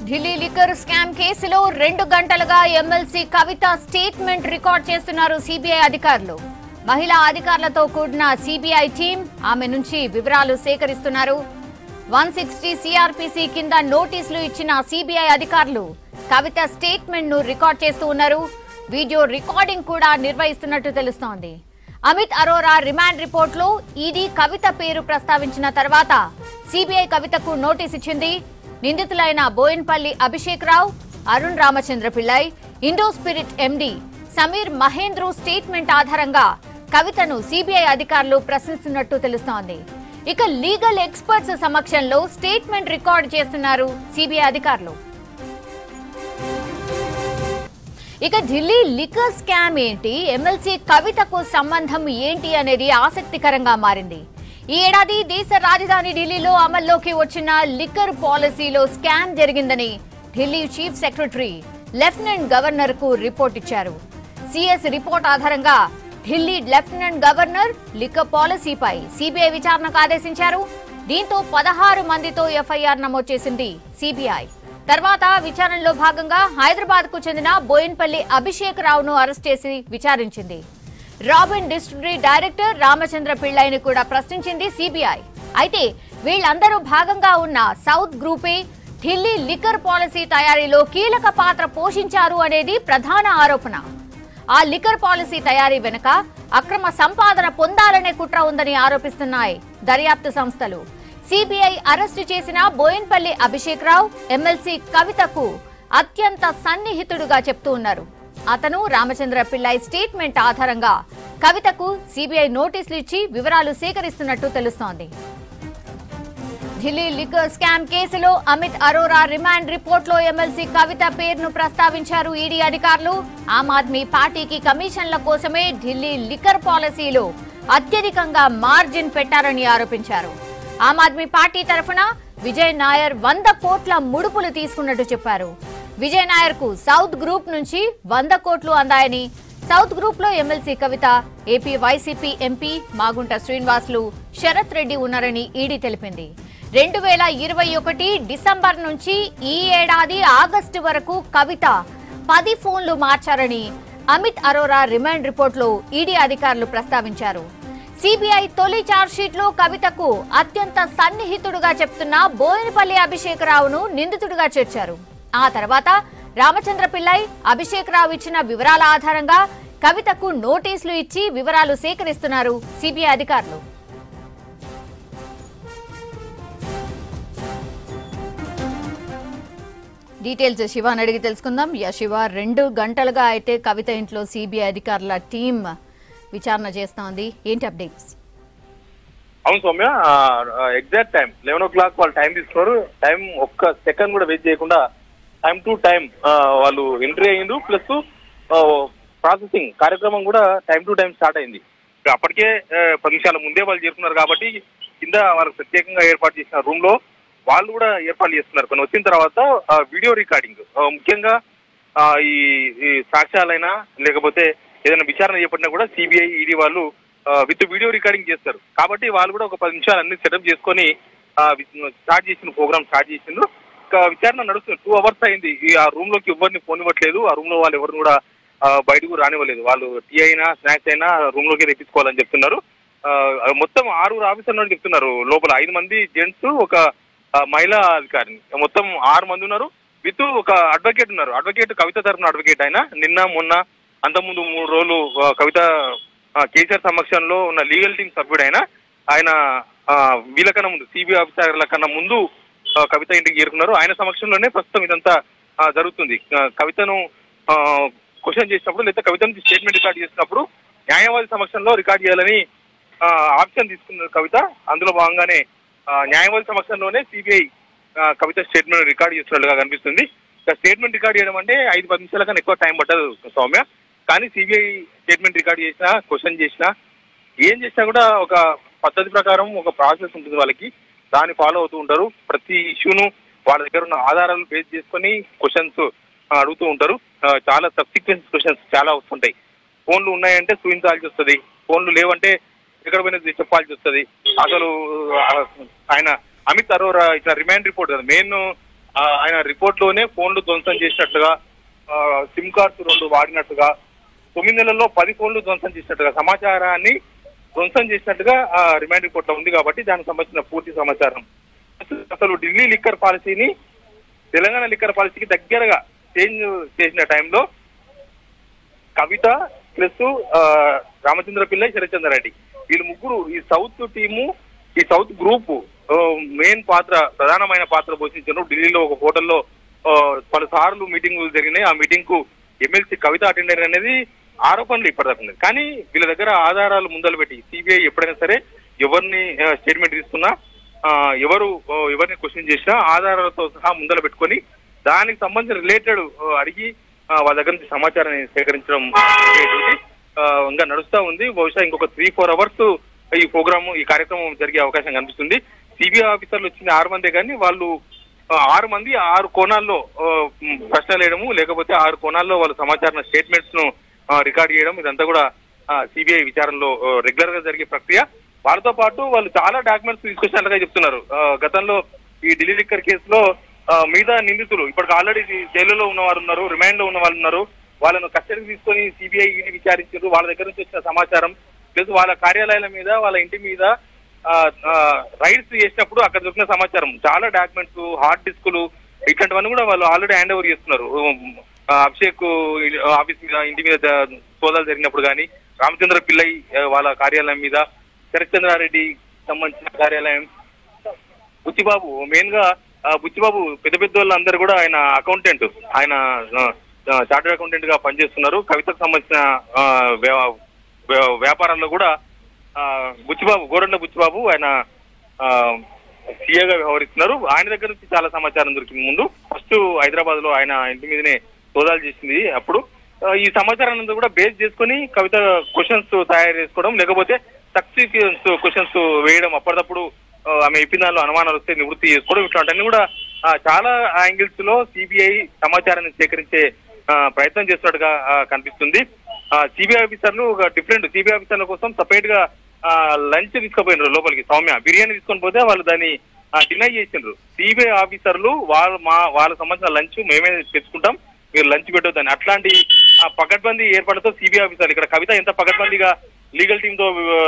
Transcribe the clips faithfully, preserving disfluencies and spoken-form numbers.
Delhi liquor scam కేసులో రెండు గంటలుగా ఎమ్మెల్సీ కవిత స్టేట్మెంట్ రికార్డ్ చేస్తున్నారు సిబిఐ అధికారులు. మహిళా అధికారులతో కూడిన సిబిఐ టీం ఆమె నుంచి వివరాలు సేకరిస్తున్నారు. వన్ సిక్స్టీ సిఆర్పిసి కింద నోటీసులు ఇచ్చిన సిబిఐ అధికారులు కవిత స్టేట్మెంట్ ను రికార్డ్ చేస్తూ ఉన్నారు. వీడియో రికార్డింగ్ కూడా నిర్వహిస్తున్నట్టు తెలుస్తోంది. అమిత్ అరోరా రిమాండ్ రిపోర్ట్ లో ఈడీ కవిత పేరు ప్రస్తావించిన తర్వాత సిబిఐ కవితకు నోటీస్ ఇచ్చింది. నిందితులైన Boinpally Abhishek Rao, Arun Ramachandra Pillai, Indo Spirit MD Sameer Mahendru statement ఆధారంగా కవితను సిబిఐ అధికారులు ప్రశ్నిస్తున్నట్టు తెలుస్తోంది. ఇక లీగల్ ఎక్స్పర్ట్స్ సమక్షంలో స్టేట్మెంట్ రికార్డు చేస్తున్నారు సిబిఐ అధికారులు. ఇక ఢిల్లీ లిక్కర్ స్కామ్ ఏంటి, ఎమ్మెల్సీ కవితకు సంబంధం ఏంటి అనేది ఆసక్తికరంగా మారింది. ఈ ఏడాది దేశ రాజధాని ఢిల్లీలో అమల్లోకి వచ్చిన లిక్కర్ పాలసీలో స్కామ్ జరిగిందని Delhi chief secretary lieutenant governor కు రిపోర్ట్ ఇచ్చారు. సిఎస్ రిపోర్ట్ ఆధారంగా ఢిల్లీ లెఫ్టినెంట్ గవర్నర్ లిక్కర్ పాలసీపై సిబిఐ విచారణకు ఆదేశించారు. దీంతో పదహారు మందితో ఎఫ్ఐఆర్ నమోదు చేసింది సిబిఐ. తర్వాత విచారణలో భాగంగా హైదరాబాద్ కు చెందిన బోయిన్పల్లి అభిషేక్ రావును అరెస్ట్ చేసి విచారించింది. రాబిన్ డిస్టిలరీ డైరెక్టర్ రామచంద్ర పిళ్ళైని కూడా ప్రశ్నించింది సిబిఐ. అయితే వీళ్ళందరూ భాగంగా ఉన్న సౌత్ గ్రూపే ఢిల్లీ లిక్కర్ పాలసీ తయారీలో కీలక పాత్ర పోషించారు అనేది ప్రధాన ఆరోపణ. ఆ లిక్కర్ పాలసీ తయారీ వెనుక అక్రమ సంపాదన పొందాలనే కుట్ర ఉందని ఆరోపిస్తున్నాయి దర్యాప్తు సంస్థలు. సిబిఐ అరెస్టు చేసిన బోయిన్పల్లి అభిషేక్ రావు ఎమ్మెల్సీ కవితకు అత్యంత సన్నిహితుడుగా చెప్తూ ఉన్నారు. అతను రామచంద్ర పిల్లై స్టేట్మెంట్ ఆధారంగా కవితకు సిబిఐ నోటీసులు ఇచ్చి వివరాలు సేకరిస్తున్నట్టు తెలుస్తోంది. ఢిల్లీ లిక్కర్ స్కామ్ కేసులో అమిత్ అరోరా రిమాండ్ రిపోర్ట్ లో ఎమ్మెల్సీ కవిత పేరును ప్రస్తావించారు ఈడీ అధికారులు. ఆమ్ ఆద్మీ పార్టీకి కమిషన్ల కోసమే ఢిల్లీ లిక్కర్ పాలసీలో అత్యధికంగా మార్జిన్ పెట్టారని ఆరోపించారు. ఆమ్ ఆద్మీ పార్టీ తరఫున విజయ్ నాయర్ వంద కోట్ల ముడుపులు తీసుకున్నట్టు చెప్పారు. విజయ్ నాయర్ కు సౌత్ గ్రూప్ నుంచి వంద కోట్లు అందాయని, సౌత్ గ్రూప్ లో MLC Kavitha, AP YCP MP Magunta Srinivasulu, Sarath Reddy ఉన్నారని ఈడీ తెలిపింది. రెండు వేల ఇరవై ఒకటి డిసెంబర్ నుంచి ఈ ఏడాది ఆగస్టు వరకు కవిత పది ఫోన్లు మార్చారని అమిత్ అరోరా రిమాండ్ రిపోర్ట్ లో ఈడీ అధికారులు ప్రస్తావించారు. సిబిఐ తొలి చార్జ్షీట్ లో కవితకు అత్యంత సన్నిహితుడుగా చెప్తున్న బోయినపల్లి అభిషేక్ రావును నిందితుడిగా చేర్చారు. ఆ తర్వాత రామచంద్ర పిల్లై, అభిషేక్ రావు ఇచ్చిన వివరాల ఆధారంగా కవితకు నోటీసులు ఇచ్చి వివరాలు సేకరిస్తున్నారు సిబిఐ అధికారులు. డీటెయిల్స్ శివాని అడిగి తెలుసుకుందాం. యా శివ, రెండు గంటలుగా అయితే కవిత ఇంట్లో సిబిఐ అధికారుల టీం విచారణ చేస్తోంది. ఏంటి అప్డేట్స్? అవును Soumya, exact time eleven o'clock వాళ్ళు టైం తీసుకున్నారు. టైం ఒక్క సెకండ్ కూడా వెయిట్ చేయకుండా టైం టు టైం వాళ్ళు ఎంట్రీ అయ్యిండ్రు. ప్లస్ ప్రాసెసింగ్ కార్యక్రమం కూడా టైం టు టైం స్టార్ట్ అయింది. అప్పటికే పది నిమిషాల ముందే వాళ్ళు చేరుకున్నారు కాబట్టి కింద వాళ్ళకి ప్రత్యేకంగా ఏర్పాటు చేసిన రూమ్ లో వాళ్ళు కూడా ఏర్పాటు చేస్తున్నారు. కొన్ని వచ్చిన తర్వాత వీడియో రికార్డింగ్, ముఖ్యంగా ఈ సాక్ష్యాలైనా లేకపోతే ఏదైనా విచారణ చేపట్టినా కూడా సిబిఐ ఈడీ వాళ్ళు విత్ వీడియో రికార్డింగ్ చేస్తారు. కాబట్టి వాళ్ళు కూడా ఒక పది నిమిషాలు అన్ని సెటప్ చేసుకొని స్టార్ట్ చేసిన ప్రోగ్రామ్ స్టార్ట్ చేసిండ్రు. విచారణ నడుస్తుంది. టూ అవర్స్ అయింది. ఆ రూమ్ లోకి ఎవరిని ఫోన్ ఇవ్వట్లేదు. ఆ రూమ్ లో వాళ్ళు ఎవరిని కూడా బయటకు రానివ్వలేదు. వాళ్ళు టీ అయినా స్నాక్స్ అయినా రూమ్ లోకి తెప్పించుకోవాలని చెప్తున్నారు. మొత్తం ఆరుగురు ఆఫీసర్లు చెప్తున్నారు. లోపల ఐదు మంది జెంట్స్, ఒక మహిళా అధికారిని, మొత్తం ఆరు మంది ఉన్నారు. విత్ ఒక అడ్వకేట్ ఉన్నారు. అడ్వకేట్ కవిత తరఫున అడ్వకేట్ ఆయన నిన్న మొన్న అంతకుముందు మూడు రోజులు కవిత కేసీఆర్ సమక్షంలో ఉన్న లీగల్ టీం సభ్యుడు ఆయన ఆయన వీళ్ళకన్నా ముందు సిబిఐ ఆఫీసర్ల కన్నా ముందు కవిత ఇంటికి చేరుకున్నారు. ఆయన సమక్షంలోనే ప్రస్తుతం ఇదంతా జరుగుతుంది. కవితను క్వశ్చన్ చేసినప్పుడు లేదా కవిత నుంచి స్టేట్మెంట్ రికార్డ్ చేసినప్పుడు న్యాయవాది సమక్షంలో రికార్డ్ చేయాలని ఆప్షన్ తీసుకున్నారు కవిత. అందులో భాగంగానే న్యాయవాది సమక్షంలోనే సిబిఐ కవిత స్టేట్మెంట్ రికార్డ్ చేస్తున్నట్టుగా కనిపిస్తుంది. స్టేట్మెంట్ రికార్డ్ చేయడం అంటే ఐదు పది నిమిషాల కన్నా ఎక్కువ టైం పట్టదు సౌమ్య. కానీ సిబిఐ స్టేట్మెంట్ రికార్డ్ చేసినా, క్వశ్చన్ చేసినా, ఏం చేసినా కూడా ఒక పద్ధతి ప్రకారం ఒక ప్రాసెస్ ఉంటుంది వాళ్ళకి. దాన్ని ఫాలో అవుతూ ఉంటారు. ప్రతి ఇష్యూను వాళ్ళ దగ్గర ఉన్న ఆధారాలను బేస్ చేసుకొని క్వశ్చన్స్ అడుగుతూ ఉంటారు. చాలా సబ్సిక్వెన్స్ క్వశ్చన్స్ చాలా వస్తుంటాయి. ఫోన్లు ఉన్నాయంటే చూపించాల్సి వస్తుంది, ఫోన్లు లేవంటే ఎక్కడ పోయినా చెప్పాల్సి వస్తుంది. అసలు ఆయన అమిత్ అరోరా ఇట్లా రిమాండ్ రిపోర్ట్ కదా మెయిన్ ఆయన రిపోర్ట్ లోనే ఫోన్లు ధ్వంసం చేసినట్టుగా, సిమ్ కార్డ్స్ రెండు వాడినట్టుగా, తొమ్మిది నెలల్లో పది ఫోన్లు ధ్వంసం చేసినట్టుగా సమాచారాన్ని ధ్వంసం చేసినట్టుగా రిమాండ్ రిపోర్ట్ లో ఉంది. కాబట్టి దానికి సంబంధించిన పూర్తి సమాచారం. అసలు ఢిల్లీ లిక్కర్ పాలసీని తెలంగాణ లిక్కర్ పాలసీకి దగ్గరగా చేంజ్ చేసిన టైంలో కవిత ప్లస్ రామచంద్ర పిల్లై, శరత్చంద్రారెడ్డి వీళ్ళు ముగ్గురు ఈ సౌత్ టీము, ఈ సౌత్ గ్రూప్ మెయిన్ పాత్ర ప్రధానమైన పాత్ర పోషించారు. ఢిల్లీలో ఒక హోటల్లో పలు సార్లు మీటింగ్ జరిగినాయి. ఆ మీటింగ్ కు ఎమ్మెల్సీ కవిత అటెండ్ అయిన అనేది ఆరోపణలు ఇప్పటిదాకా. కానీ వీళ్ళ దగ్గర ఆధారాలు ముందలు పెట్టి సిబిఐ ఎప్పుడైనా సరే ఎవరిని స్టేట్మెంట్ తీసుకున్నా, ఎవరు ఎవరిని క్వశ్చన్ చేసినా ఆధారాలతో సహా ముందలు పెట్టుకొని దానికి సంబంధించిన రిలేటెడ్ అడిగి వాళ్ళ దగ్గర నుంచి సమాచారాన్ని సేకరించడం ఇంకా నడుస్తూ ఉంది. బహుశా ఇంకొక త్రీ ఫోర్ అవర్స్ ఈ ప్రోగ్రామ్ ఈ కార్యక్రమం జరిగే అవకాశం కనిపిస్తుంది. సిబిఐ ఆఫీసర్లు వచ్చిన ఆరు మందే కానీ వాళ్ళు ఆరు మంది ఆరు కోణాల్లో ప్రశ్నలు వేయడము, లేకపోతే ఆరు కోణాల్లో వాళ్ళ సమాచార స్టేట్మెంట్స్ ను రికార్డ్ చేయడం, ఇదంతా కూడా సిబిఐ విచారణలో రెగ్యులర్ గా జరిగే ప్రక్రియ. వాళ్ళతో పాటు వాళ్ళు చాలా డాక్యుమెంట్స్ తీసుకొచ్చినట్లుగా చెప్తున్నారు. గతంలో ఈ ఢిల్లీ లిక్కర్ కేసులో మీద నిందితులు ఇప్పటికి ఆల్రెడీ జైలులో ఉన్న వారు ఉన్నారు, రిమాండ్ లో ఉన్న వాళ్ళు ఉన్నారు. వాళ్ళను కస్టడీకి తీసుకొని సిబిఐ ఈడీ విచారించారు. వాళ్ళ దగ్గర నుంచి వచ్చిన సమాచారం ప్లస్ వాళ్ళ కార్యాలయాల మీద, వాళ్ళ ఇంటి మీద రైడ్స్ చేసినప్పుడు అక్కడ దొరికిన సమాచారం, చాలా డాక్యుమెంట్స్, హార్డ్ డిస్కులు, ఇట్లాంటివన్నీ కూడా వాళ్ళు ఆల్రెడీ హ్యాండ్ ఓవర్ చేస్తున్నారు. అభిషేక్ ఆఫీస్ మీద, ఇంటి మీద సోదాలు జరిగినప్పుడు కానీ, రామచంద్ర పిల్లై వాళ్ళ కార్యాలయం మీద, శరత్చంద్రారెడ్డి సంబంధించిన కార్యాలయం, బుచ్చిబాబు మెయిన్ గా బుచ్చిబాబు పెద్ద పెద్ద వాళ్ళందరూ కూడా ఆయన అకౌంటెంట్, ఆయన చార్టర్డ్ అకౌంటెంట్ గా పనిచేస్తున్నారు. కవితకు సంబంధించిన వ్యాపారాల్లో కూడా బుచ్చిబాబు, గోరంట్ల బుచ్చిబాబు ఆయన సీఏగా వ్యవహరిస్తున్నారు. ఆయన దగ్గర నుంచి చాలా సమాచారం దొరికింది. ముందు ఫస్ట్ హైదరాబాద్ లో ఆయన ఇంటి మీదనే సోదాలు చేసింది. అప్పుడు ఈ సమాచారాన్ని అంతా కూడా బేస్ చేసుకుని కవిత క్వశ్చన్స్ తయారు చేసుకోవడం, లేకపోతే సక్సెస్ క్వశ్చన్స్ వేయడం, అప్పటికప్పుడు ఆమె చెప్పిన దానిలో అనుమానాలు వస్తే నివృత్తి చేసుకోవడం, ఇట్లాంటివన్నీ కూడా చాలా యాంగిల్స్ లో సిబిఐ సమాచారాన్ని సేకరించే ప్రయత్నం చేస్తున్నట్టుగా కనిపిస్తుంది. సిబిఐ ఆఫీసర్లు ఒక డిఫరెంట్ సిబిఐ ఆఫీసర్ల కోసం సపరేట్ గా లంచ్ తీసుకుపోయినారు లోపలికి. సౌమ్య బిర్యానీ తీసుకొని పోతే వాళ్ళు దాన్ని డినై చేసిండ్రు. సిబిఐ ఆఫీసర్లు వాళ్ళు మా వాళ్ళకి సంబంధించిన లంచ్ మేమే తెచ్చుకుంటాం, మీరు లంచ్ పెట్టొద్దని, అట్లాంటి పకడ్బందీ ఏర్పాటుతో సిబిఐ ఆఫీసర్లు ఇక్కడ కవిత ఎంత పకడ్బందీగా లీగల్ టీమ్ తో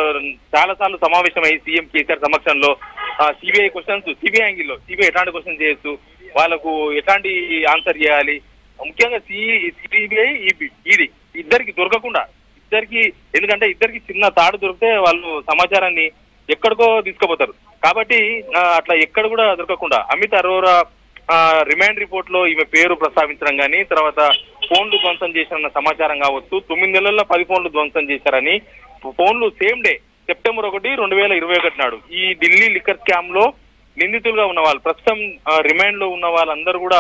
చాలా సార్లు సమావేశమై సీఎం కేసీఆర్ సమక్షంలో సిబిఐ క్వశ్చన్స్, సిబిఐ యాంగిల్లో సిబిఐ ఎట్లాంటి క్వశ్చన్ చేయొచ్చు, వాళ్ళకు ఎట్లాంటి ఆన్సర్ చేయాలి, ముఖ్యంగా సిబిఐ ఈడీ ఇద్దరికి దొరకకుండా, ఇద్దరికి ఎందుకంటే ఇద్దరికి చిన్న తాడు దొరికితే వాళ్ళు సమాచారాన్ని ఎక్కడికో తీసుకుపోతారు. కాబట్టి అట్లా ఎక్కడ కూడా దొరకకుండా అమిత్ అరోరా రిమాండ్ రిపోర్ట్ లో ఈమె పేరు ప్రస్తావించడం కానీ, తర్వాత ఫోన్లు ధ్వంసం చేసిన సమాచారం కావచ్చు, తొమ్మిది నెలల్లో పది ఫోన్లు ధ్వంసం చేశారని, ఫోన్లు సేమ్ డే సెప్టెంబర్ ఒకటి రెండు వేల ఇరవై ఒకటి నాడు ఈ ఢిల్లీ లిక్కర్ స్కామ్ లో నిందితులుగా ఉన్న వాళ్ళు, ప్రస్తుతం రిమాండ్ లో ఉన్న వాళ్ళందరూ కూడా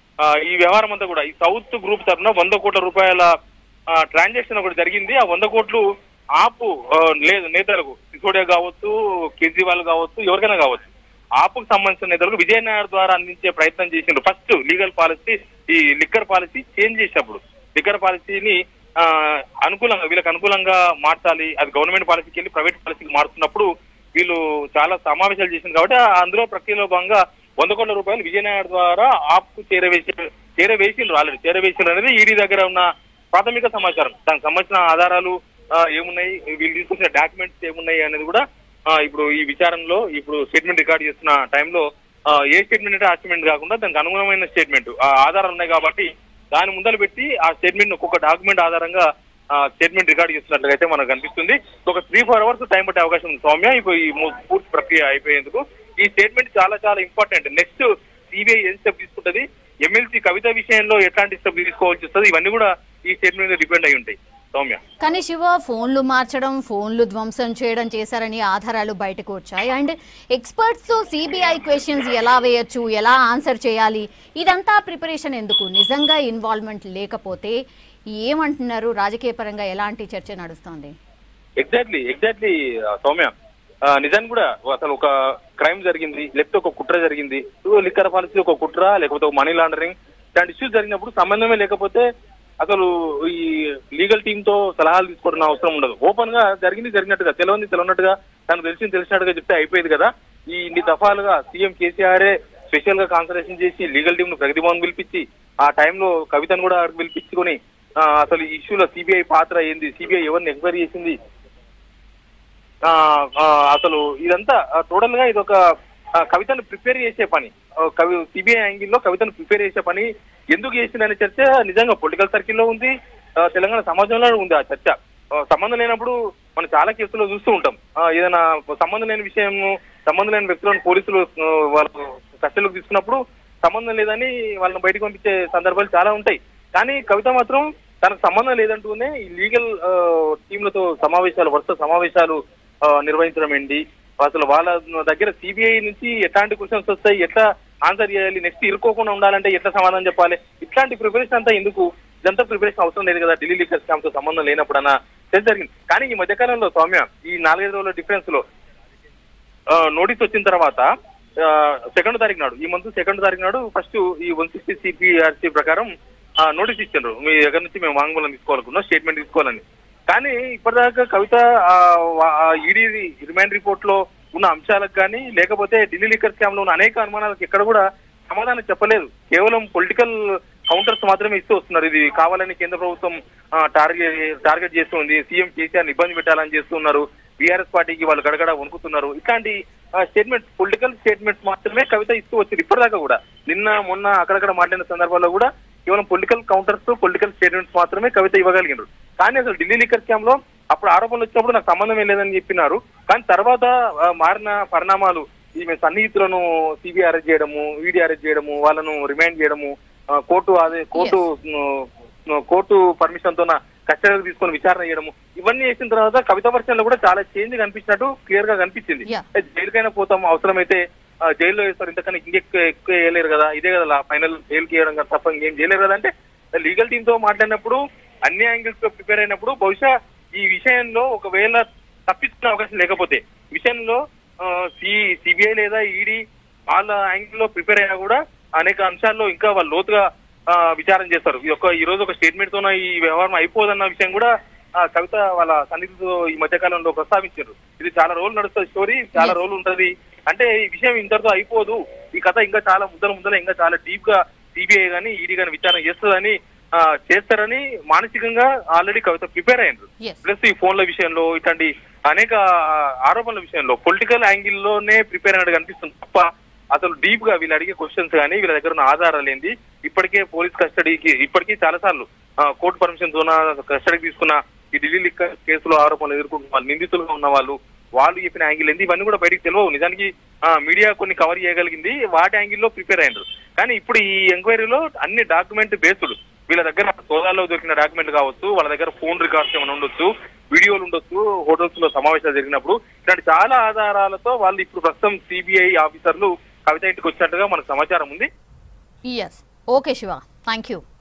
ఈ వ్యవహారం అంతా కూడా ఈ సౌత్ గ్రూప్ తరఫున వంద కోట్ల రూపాయల ట్రాన్సాక్షన్ ఒకటి జరిగింది. ఆ వంద కోట్లు ఆపు లేదు నేతలకు, సిసోడియా కావచ్చు, కేజ్రీవాల్ కావచ్చు, ఎవరికైనా కావచ్చు, ఆపుకు సంబంధించిన నేతలకు విజయనగర్ ద్వారా అందించే ప్రయత్నం చేసిండ్రు. ఫస్ట్ లీగల్ పాలసీ, ఈ లిక్కర్ పాలసీ చేంజ్ చేసినప్పుడు లిక్కర్ పాలసీని అనుకూలంగా వీళ్ళకి అనుకూలంగా మార్చాలి, అది గవర్నమెంట్ పాలసీకి వెళ్ళి ప్రైవేట్ పాలసీకి మారుతున్నప్పుడు వీళ్ళు చాలా సమావేశాలు చేసింది. కాబట్టి అందులో ప్రక్రియలో భాగంగా వంద కోట్ల రూపాయలు విజయనగర్ ద్వారా ఆప్కు చేరవేసి చేరవేసిండ్రు ఆల్రెడీ చేరవేసిండ్రు అనేది ఈడీ దగ్గర ఉన్న ప్రాథమిక సమాచారం. దానికి సంబంధించిన ఆధారాలు ఏమున్నాయి, వీళ్ళు తీసుకొచ్చిన డాక్యుమెంట్స్ ఏమున్నాయి అనేది కూడా ఇప్పుడు ఈ విచారణలో ఇప్పుడు స్టేట్మెంట్ రికార్డ్ చేస్తున్న టైంలో ఏ స్టేట్మెంట్ అంటే ఆ స్టేట్మెంట్ కాకుండా దానికి అనుగుణమైన స్టేట్మెంట్ ఆధారాలు ఉన్నాయి. కాబట్టి దాని ముందర పెట్టి ఆ స్టేట్మెంట్ ఒక్కొక్క డాక్యుమెంట్ ఆధారంగా స్టేట్మెంట్ రికార్డ్ చేస్తున్నట్లయితే మనకు కనిపిస్తుంది. ఒక త్రీ ఫోర్ అవర్స్ టైం పట్టే అవకాశం ఉంది సౌమ్య ఇప్పుడు ఈ పూర్తి ప్రక్రియ అయిపోయేందుకు. ఈ స్టేట్మెంట్ చాలా చాలా ఇంపార్టెంట్. నెక్స్ట్ సిబిఐ ఏం స్టెప్ తీసుకుంటది, ఎమ్మెల్సీ కవిత విషయంలో ఎట్లాంటి స్టెప్ తీసుకోవాల్సి వస్తుంది, ఇవన్నీ కూడా ఈ స్టేట్మెంట్ మీద డిపెండ్ అయి ఉంటాయి సౌమ్య. కానీ శివ, ఫోన్లు మార్చడం, ఫోన్లు ధ్వంసం చేయడం చేశారని ఆధారాలు బయటకు వచ్చాయి. అండ్ ఎక్స్పర్ట్స్ సిబిఐ క్వశ్చన్స్ ఎలా వేయచ్చు, ఎలా ఆన్సర్ చేయాలి, ఇదంతా ప్రిపరేషన్ ఎందుకు? నిజంగా ఇన్వాల్వ్మెంట్ లేకపోతే ఏమంటున్నారు? రాజకీయ పరంగా ఎలాంటి చర్చ నడుస్తోంది? ఎగ్జాక్ట్లీ ఎగ్జాక్ట్లీ సౌమ్య, నిజాన్ని కూడా అసలు ఒక క్రైమ్ జరిగింది, లేకపోతే ఒక కుట్ర జరిగింది, లిక్కర్ పాలసీ ఒక కుట్ర లేకపోతే ఒక మనీ లాండరింగ్ ఇలాంటి ఇష్యూస్ జరిగినప్పుడు సంబంధమే లేకపోతే అసలు ఈ లీగల్ టీమ్ తో సలహాలు తీసుకోవడం అవసరం ఉండదు. ఓపెన్ గా జరిగింది జరిగినట్టుగా, తెలియని తెలియనట్టుగా, తనకు తెలిసింది తెలిసినట్టుగా చెప్తే అయిపోయేది కదా. ఈ ఇన్ని దఫాలుగా సీఎం కేసీఆర్ స్పెషల్ గా కాన్సన్ట్రేషన్ చేసి లీగల్ టీమ్ ను ప్రగతి భవన్ పిలిపించి ఆ టైంలో కవితను కూడా పిలిపించుకొని అసలు ఈ ఇష్యూలో సిబిఐ పాత్ర ఏంది, సిబిఐ ఎవరిని ఎంక్వైరీ చేసింది, అసలు ఇదంతా టోటల్ గా ఇది ఒక కవితను ప్రిపేర్ చేసే పని, కవి సిబిఐ యాంగిల్లో కవితను ప్రిపేర్ చేసే పని ఎందుకు చేసిందనే చర్చ నిజంగా పొలిటికల్ సర్కిల్లో ఉంది, తెలంగాణ సమాజంలో ఉంది. ఆ చర్చ సంబంధం లేనప్పుడు మనం చాలా కేసుల్లో చూస్తూ ఉంటాం. ఏదైనా సంబంధం లేని విషయం, సంబంధం లేని వ్యక్తులను పోలీసులు వాళ్ళు కస్టడీలోకి తీసుకున్నప్పుడు సంబంధం లేదని వాళ్ళని బయటకు పంపించే సందర్భాలు చాలా ఉంటాయి. కానీ కవిత మాత్రం తనకు సంబంధం లేదంటూనే ఈ లీగల్ టీంలతో సమావేశాలు, వరుస సమావేశాలు నిర్వహించడం ఏంటి, అసలు వాళ్ళ దగ్గర సిబిఐ నుంచి ఎట్లాంటి క్వశ్చన్స్ వస్తాయి, ఎట్లా ఆన్సర్ చేయాలి, నెక్స్ట్ ఇరుక్కోకుండా ఉండాలంటే ఎట్లా సమాధానం చెప్పాలి, ఇట్లాంటి ప్రిపరేషన్ అంతా ఎందుకు, ఇదంతా ప్రిపరేషన్ అవసరం లేదు కదా ఢిల్లీ లిక్కర్ స్కామ్ తో సంబంధం లేనప్పుడు అన్న తెలిసి జరిగింది. కానీ ఈ మధ్యకాలంలో సౌమ్య ఈ నాలుగైదు రోజుల డిఫరెన్స్ లో నోటీస్ వచ్చిన తర్వాత సెకండ్ తారీఖు నాడు, ఈ మంత్ సెకండ్ తారీఖు నాడు ఫస్ట్ ఈ వన్ సిక్స్టీ సిపిఆర్సీ ప్రకారం నోటీస్ ఇచ్చారు, మీ దగ్గర నుంచి మేము వాంగ్మూలం తీసుకోవాలనుకున్నాం, స్టేట్మెంట్ తీసుకోవాలని. కానీ ఇప్పటిదాకా కవిత ఈడీ రిమాండ్ రిపోర్ట్ లో ఉన్న అంశాలకు కానీ లేకపోతే ఢిల్లీ లిక్కర్ స్కామ్ లో ఉన్న అనేక అనుమానాలకు ఎక్కడ కూడా సమాధానం చెప్పలేదు. కేవలం పొలిటికల్ కౌంటర్స్ మాత్రమే ఇస్తూ వస్తున్నారు. ఇది కావాలని కేంద్ర ప్రభుత్వం టార్గెట్ టార్గెట్ చేస్తుంది, సీఎం కేసీఆర్ ఇబ్బంది పెట్టాలని చేస్తున్నారు, బీఆర్ఎస్ పార్టీకి వాళ్ళు గడగడ వణుకుతున్నారు, ఇట్లాంటి స్టేట్మెంట్స్, పొలిటికల్ స్టేట్మెంట్స్ మాత్రమే కవిత ఇస్తూ వచ్చింది ఇప్పటిదాకా కూడా. నిన్న మొన్న అక్కడక్కడ మాట్లాడిన సందర్భాల్లో కూడా కేవలం పొలిటికల్ కౌంటర్స్, పొలిటికల్ స్టేట్మెంట్స్ మాత్రమే కవిత ఇవ్వగలిగినారు. కానీ అసలు ఢిల్లీ లిక్కర్ స్కామ్ లో అప్పుడు ఆరోపణలు వచ్చినప్పుడు నాకు సంబంధం లేదని చెప్పినారు. కానీ తర్వాత మారిన పరిణామాలు, ఈమె సన్నిహితులను సిబిఐ అరెస్ట్ చేయడము, ఈడీ అరెస్ట్ చేయడము, వాళ్ళను రిమాండ్ చేయడము, కోర్టు అదే కోర్టు కోర్టు పర్మిషన్ తో కస్టడీకి తీసుకొని విచారణ చేయడము, ఇవన్నీ చేసిన తర్వాత కవిత వర్షన్లో కూడా చాలా చేంజ్ కనిపించినట్టు క్లియర్ గా కనిపించింది. జైలుకైనా పోతాం, అవసరమైతే జైల్లో వేస్తారు, ఇంతకన్నా ఇంకెక్కువ ఎక్కువ వేయలేరు కదా, ఇదే కదా ఫైనల్ జైలుకి వేయడం కదా తప్ప ఇంకేం చేయలేరు కదా అంటే లీగల్ టీమ్ తో మాట్లాడినప్పుడు అన్ని యాంగిల్స్ తో ప్రిపేర్ అయినప్పుడు బహుశా ఈ విషయంలో ఒకవేళ తప్పించుకునే అవకాశం లేకపోతే విషయంలో సిబిఐ లేదా ఈడీ వాళ్ళ యాంగిల్ లో ప్రిపేర్ అయినా కూడా అనేక అంశాల్లో ఇంకా వాళ్ళు లోతుగా విచారణ చేస్తారు. ఈ యొక్క ఈ రోజు ఒక స్టేట్మెంట్ తోన ఈ వ్యవహారం అయిపోదన్న విషయం కూడా కవిత వాళ్ళ సన్నిధితో ఈ మధ్య కాలంలో ప్రస్తావించారు. ఇది చాలా రోజులు నడుస్తుంది స్టోరీ, చాలా రోజులు ఉంటది అంటే ఈ విషయం ఇంతటితో అయిపోదు, ఈ కథ ఇంకా చాలా ముద్దల ముద్దల ఇంకా చాలా డీప్ గా సిబిఐ గానీ ఈడీ గానీ విచారణ చేస్తుందని చేస్తారని మానసికంగా ఆల్రెడీ కవిత ప్రిపేర్ అయ్యారు. ప్లస్ ఈ ఫోన్ల విషయంలో ఇట్లాంటి అనేక ఆరోపణల విషయంలో పొలిటికల్ యాంగిల్ లోనే ప్రిపేర్ అయినట్టు కనిపిస్తుంది తప్ప అసలు డీప్ గా వీళ్ళు అడిగే క్వశ్చన్స్ కానీ వీళ్ళ దగ్గర ఉన్న ఆధారాలు ఏంది, ఇప్పటికే పోలీస్ కస్టడీకి ఇప్పటికీ చాలా సార్లు కోర్టు పర్మిషన్ తో కస్టడీకి తీసుకున్న ఈ ఢిల్లీ లిక్కర్ కేసులో ఆరోపణలు ఎదుర్కొంటున్న వాళ్ళు, నిందితులుగా ఉన్న వాళ్ళు, వాళ్ళు చెప్పిన యాంగిల్ ఏంది, ఇవన్నీ కూడా బయటకు తెలియవు. నిజానికి మీడియా కొన్ని కవర్ చేయగలిగింది, వాటి యాంగిల్లో ప్రిపేర్ అయ్యారు. కానీ ఇప్పుడు ఈ ఎంక్వైరీలో అన్ని డాక్యుమెంట్ బేస్డ్, వీళ్ళ దగ్గర సోదాల్లో దొరికిన డాక్యుమెంట్ కావచ్చు, వాళ్ళ దగ్గర ఫోన్ రికార్డ్స్ ఏమైనా ఉండొచ్చు, వీడియోలు ఉండొచ్చు, హోటల్స్ లో సమావేశాలు జరిగినప్పుడు, ఇలాంటి చాలా ఆధారాలతో వాళ్ళు ఇప్పుడు ప్రస్తుతం సిబిఐ ఆఫీసర్లు కవిత ఇంటికి వచ్చినట్టుగా మనకు సమాచారం ఉంది. Okay Shiva, thank you.